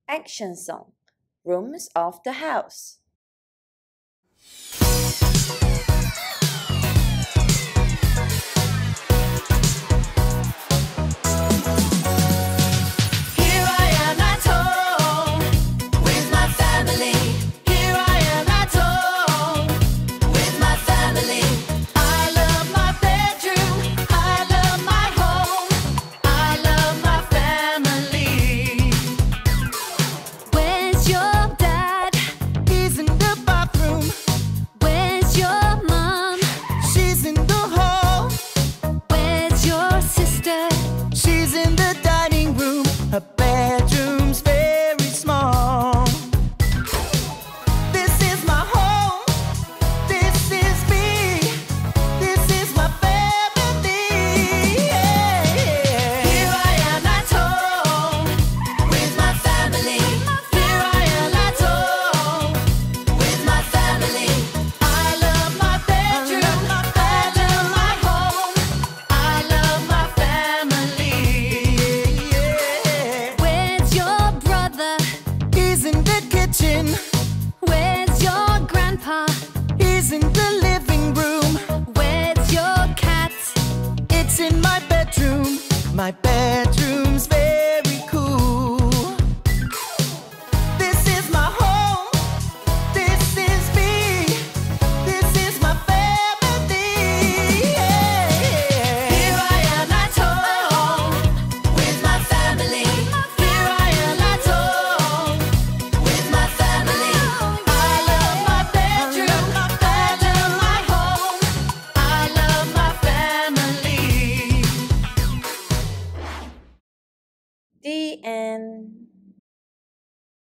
Action song. Rooms of the house. Here I am at home with my family. Here I am at home with my family. I love my bedroom. I love my home. I love my family. Where's your dad? He's in the bathroom. Where's your mom? She's in the hall. Where's your sister? She's in the dining room. Her bedroom's very small. This is my home. This is me. This is my family. Here I am at home with my family. Here I am at home with my family. I love my bedroom. I love my home. I love my family. Where's your brother? He's in the kitchen. Where's your grandpa? He's in the living room. Where's your cat? It's in my bedroom. My bedroom's very cool. This is my home. This is me. This is my family. Here I am at home with my family. Here I am at home with my family. I love my bedroom. I love my home. I love my family. The end.